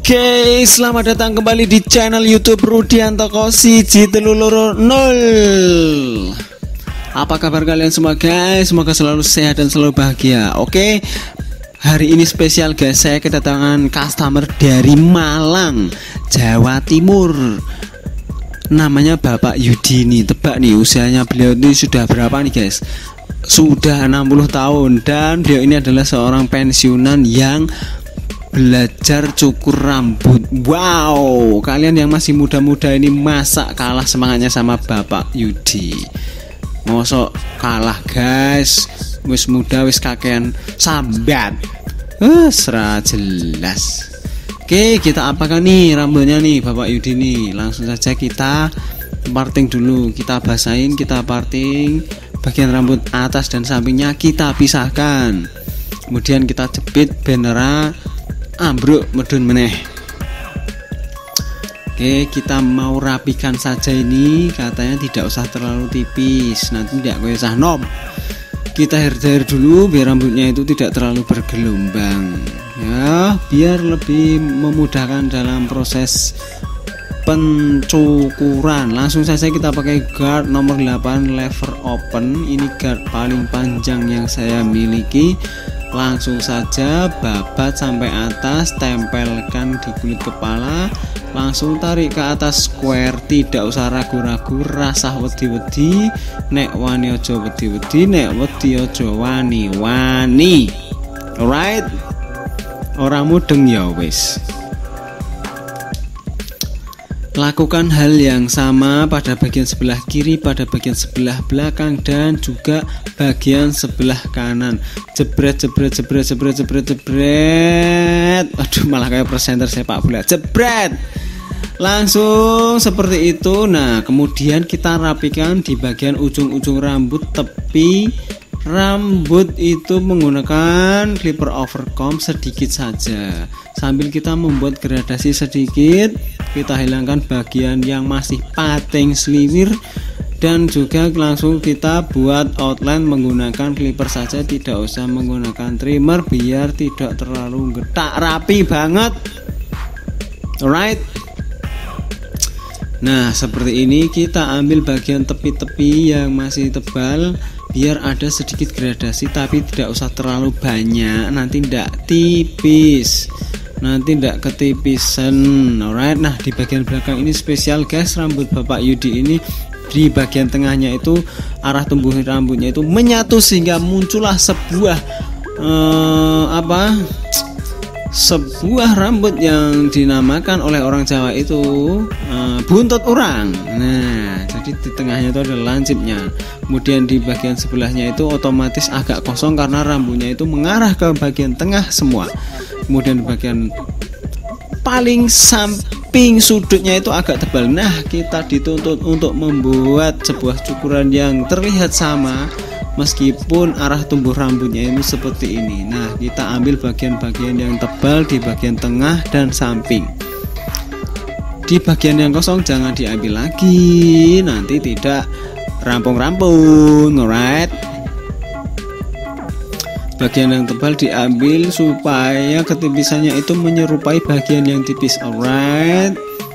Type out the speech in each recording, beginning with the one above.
Oke, selamat datang kembali di channel YouTube Rudianto Kosi J300. Apa kabar kalian semua guys? Semoga selalu sehat dan selalu bahagia. Oke, hari ini spesial guys, saya kedatangan customer dari Malang, Jawa Timur. Namanya Bapak Yudi nih. Tebak nih usianya beliau ini sudah berapa nih guys? Sudah 60 tahun. Dan beliau ini adalah seorang pensiunan yang belajar cukur rambut. Wow, kalian yang masih muda-muda ini masa kalah semangatnya sama Bapak Yudi? Mosok kalah guys, wis muda wis kakean sambat. Serah jelas. Oke, kita apakan nih rambutnya nih Bapak Yudi nih? Langsung saja kita parting dulu. Kita basahin, kita parting. Bagian rambut atas dan sampingnya kita pisahkan. Kemudian kita jepit benera ambruk medun meneh. Oke, kita mau rapikan saja ini. Katanya tidak usah terlalu tipis, nanti tidak kayak sahnom. Kita hair dulu biar rambutnya itu tidak terlalu bergelombang ya, biar lebih memudahkan dalam proses pencukuran. Langsung saja kita pakai guard nomor 8 lever open. Ini guard paling panjang yang saya miliki. Langsung saja babat sampai atas, tempelkan di kulit kepala, langsung tarik ke atas square. Tidak usah ragu-ragu, rasa wedi-wedi, nek wani ojo wedi-wedi, nek wedi ojo wani-wani. Alright, orang mudeng ya wis. Lakukan hal yang sama pada bagian sebelah kiri, pada bagian sebelah belakang, dan juga bagian sebelah kanan. Jebret, jebret, jebret, jebret, jebret, jebret. Aduh, malah kayak presenter sepak bola. Jebret. Langsung seperti itu. Nah, kemudian kita rapikan di bagian ujung-ujung rambut, tepi rambut itu menggunakan clipper overcomb sedikit saja. Sambil kita membuat gradasi sedikit, kita hilangkan bagian yang masih pating sliwir, dan juga langsung kita buat outline menggunakan clipper saja, tidak usah menggunakan trimmer biar tidak terlalu getak, rapi banget. Alright. Nah, seperti ini kita ambil bagian tepi-tepi yang masih tebal biar ada sedikit gradasi, tapi tidak usah terlalu banyak, nanti tidak tipis, nanti tidak ketipisan. Alright. Nah, di bagian belakang ini spesial guys, rambut Bapak Yudi ini di bagian tengahnya itu arah tumbuh rambutnya itu menyatu sehingga muncullah sebuah sebuah rambut yang dinamakan oleh orang Jawa itu buntut urang. Nah, jadi di tengahnya itu ada lancipnya. Kemudian di bagian sebelahnya itu otomatis agak kosong karena rambutnya itu mengarah ke bagian tengah semua. Kemudian di bagian paling samping sudutnya itu agak tebal. Nah, kita dituntut untuk membuat sebuah cukuran yang terlihat sama meskipun arah tumbuh rambutnya ini seperti ini. Nah, kita ambil bagian-bagian yang tebal di bagian tengah dan samping. Di bagian yang kosong jangan diambil lagi, nanti tidak rampung-rampung. Alright. Bagian yang tebal diambil supaya ketipisannya itu menyerupai bagian yang tipis. Alright.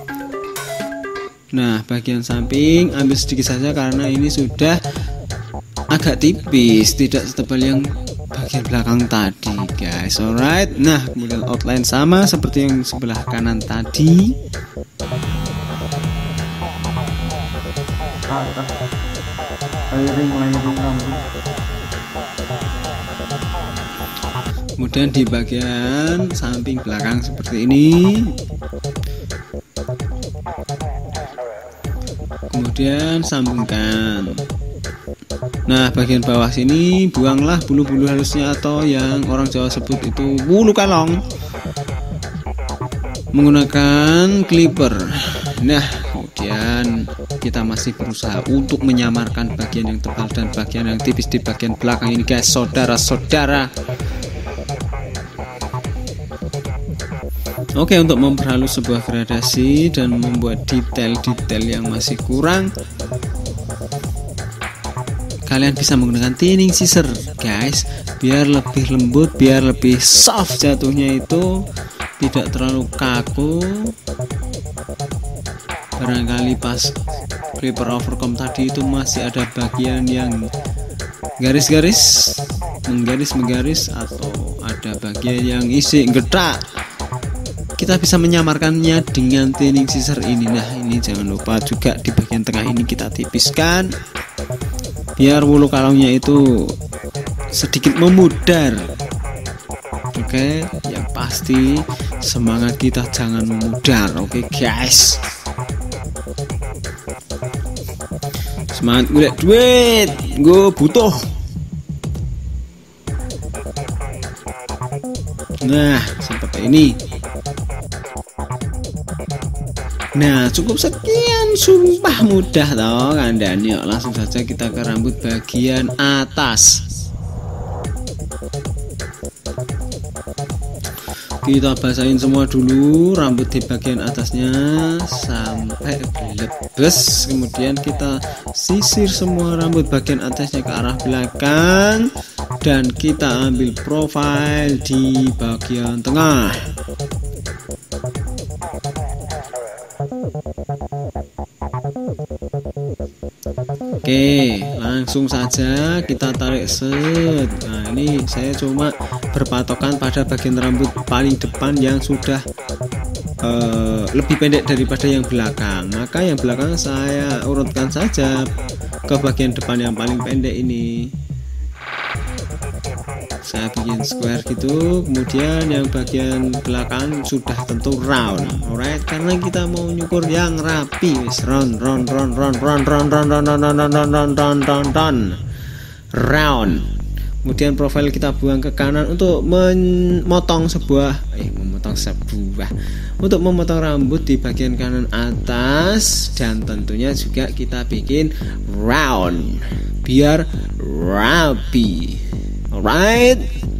Nah, bagian samping ambil sedikit saja karena ini sudah agak tipis, tidak setebal yang bagian belakang tadi guys. Alright. Nah, kemudian outline sama seperti yang sebelah kanan tadi. Kemudian di bagian samping belakang seperti ini. Kemudian sambungkan. Nah, bagian bawah sini buanglah bulu-bulu halusnya atau yang orang Jawa sebut itu bulu kalong menggunakan clipper. Nah, kemudian kita masih berusaha untuk menyamarkan bagian yang tebal dan bagian yang tipis di bagian belakang ini guys, saudara-saudara. Oke, untuk memperhalus sebuah gradasi dan membuat detail-detail yang masih kurang, kalian bisa menggunakan thinning scissor guys, biar lebih lembut, biar lebih soft jatuhnya itu. tidak terlalu kaku. Barangkali pas clipper overcomb tadi itu masih ada bagian yang garis-garis, menggaris atau ada bagian yang isi getak. Kita bisa menyamarkannya dengan thinning scissor ini. Nah, ini jangan lupa juga di bagian tengah ini kita tipiskan biar bulu kalungnya itu sedikit memudar. Oke, yang pasti semangat kita jangan memudar. Oke guys, semangat golek duit, gue butuh. Nah, seperti ini. Nah, cukup sekian, sumpah mudah toh kandang. Yuk langsung saja kita ke rambut bagian atas. Kita basahin semua dulu rambut di bagian atasnya sampai belebes. Kemudian kita sisir semua rambut bagian atasnya ke arah belakang, dan kita ambil profile di bagian tengah. Oke, langsung saja kita tarik set. Nah, ini saya cuma berpatokan pada bagian rambut paling depan yang sudah lebih pendek daripada yang belakang. Maka yang belakang saya urutkan saja ke bagian depan yang paling pendek ini. Saya bikin square gitu, kemudian yang bagian belakang sudah tentu round. Alright, karena kita mau nyukur yang rapi. Round. Kemudian profil kita buang ke kanan untuk memotong rambut di bagian kanan atas, dan tentunya juga kita bikin round biar rapi. Alright.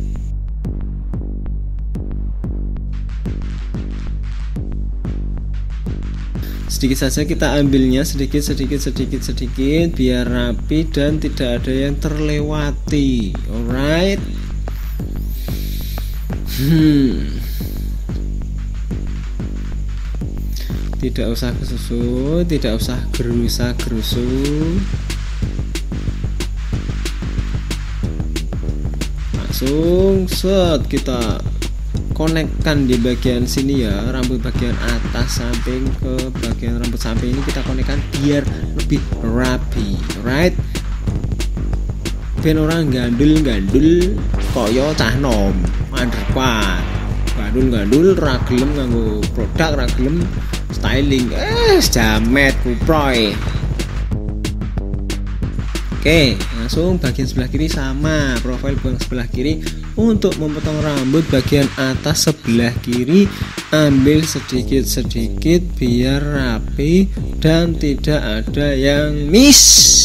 Sedikit saja kita ambilnya, sedikit biar rapi dan tidak ada yang terlewati. Alright. Tidak usah kesusu, tidak usah gerusa-gerusu. Langsung set kita konekkan di bagian sini ya, rambut bagian atas samping ke bagian rambut samping ini kita konekkan biar lebih rapi. Right, ben orang gandul koyo cah nom underpad, gandul ra gelem nganggo produk, ra gelem styling, jamet kuproy. Oke, langsung bagian sebelah kiri sama, profil buang sebelah kiri. Untuk memotong rambut bagian atas sebelah kiri, ambil sedikit biar rapi dan tidak ada yang miss.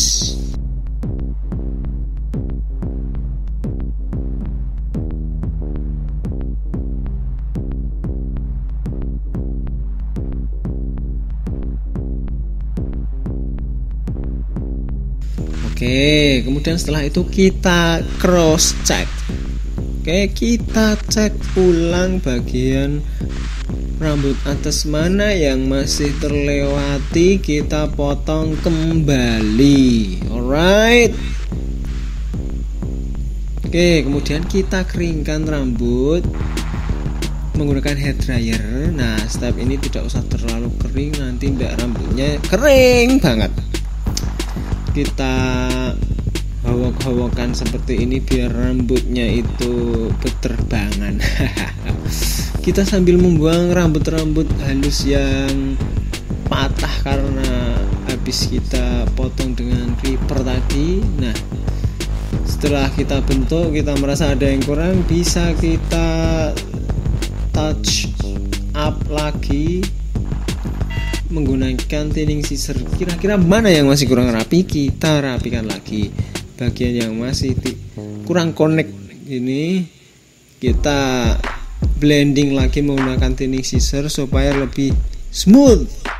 Oke, kemudian setelah itu kita cross check. Oke, kita cek ulang bagian rambut atas mana yang masih terlewati, kita potong kembali. Alright. Oke, kemudian kita keringkan rambut menggunakan hair dryer. Nah, step ini tidak usah terlalu kering, nanti ndak rambutnya kering banget. Kita hawak-hawakan seperti ini biar rambutnya itu berterbangan. Kita sambil membuang rambut-rambut halus yang patah karena habis kita potong dengan clipper tadi. Nah, setelah kita bentuk, kita merasa ada yang kurang, bisa kita touch up lagi menggunakan thinning scissor. Kira-kira mana yang masih kurang rapi, kita rapikan lagi. Bagian yang masih kurang connect ini kita blending lagi menggunakan thinning scissor supaya lebih smooth.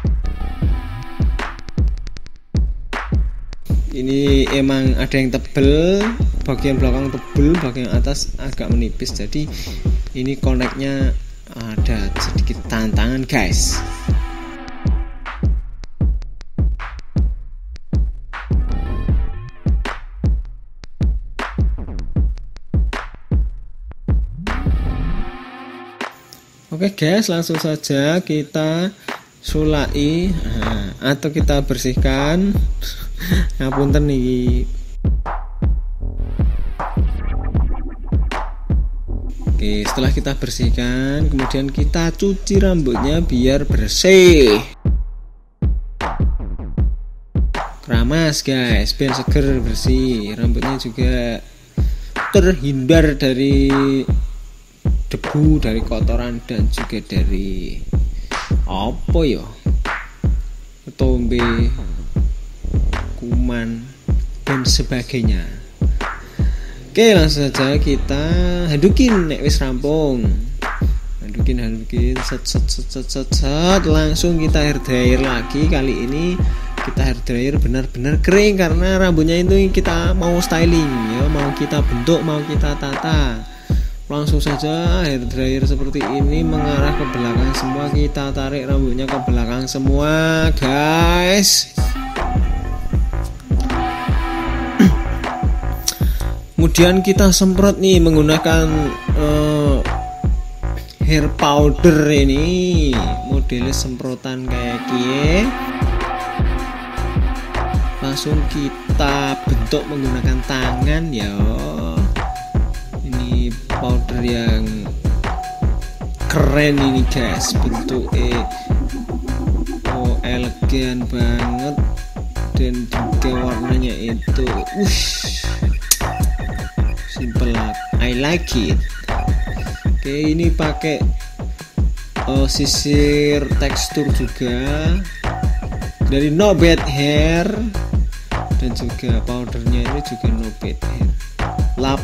Ini emang ada yang tebel, bagian belakang tebel, bagian atas agak menipis, jadi ini connectnya ada sedikit tantangan guys. Oke guys, langsung saja kita sulai atau kita bersihkan. Ngapunten nih. Oke, setelah kita bersihkan, kemudian kita cuci rambutnya biar bersih. Keramas guys, biar seger bersih. Rambutnya juga terhindar dari debu, dari kotoran, dan juga dari apa ya, ketombe, kuman, dan sebagainya. Oke, langsung saja kita hadukin nek wis rampung. Hadukin set, langsung kita hair dryer lagi. Kali ini kita hair dryer benar-benar kering karena rambutnya itu kita mau styling ya, mau kita bentuk, mau kita tata. Langsung saja hair dryer seperti ini mengarah ke belakang semua, kita tarik rambutnya ke belakang semua guys. Kemudian kita semprot nih menggunakan hair powder ini, modelnya semprotan kayak gini. Langsung kita bentuk menggunakan tangan ya. Ini powder yang keren ini guys, bentuknya elegan banget dan juga warnanya itu simple, I like it. Oke, ini pakai sisir tekstur juga dari No Bad Hair, dan juga powdernya ini juga No Bad Hair, La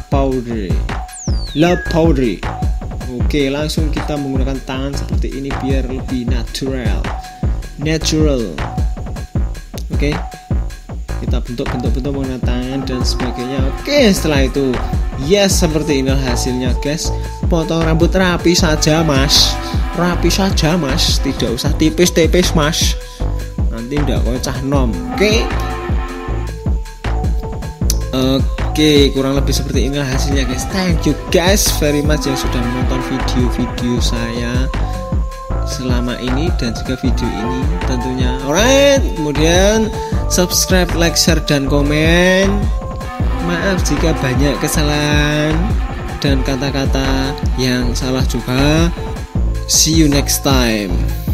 Powder. Oke, langsung kita menggunakan tangan seperti ini biar lebih natural. Oke, kita bentuk menggunakan tangan dan sebagainya. Oke, setelah itu yes, seperti ini hasilnya guys. Potong rambut rapi saja mas, tidak usah tipis-tipis mas, nanti ndak kocah nom. Oke, kurang lebih seperti ini hasilnya guys. Thank you guys very much yang sudah menonton video-video saya selama ini dan juga video ini tentunya. Alright, kemudian subscribe, like, share, dan komen. Maaf jika banyak kesalahan dan kata-kata yang salah juga. See you next time.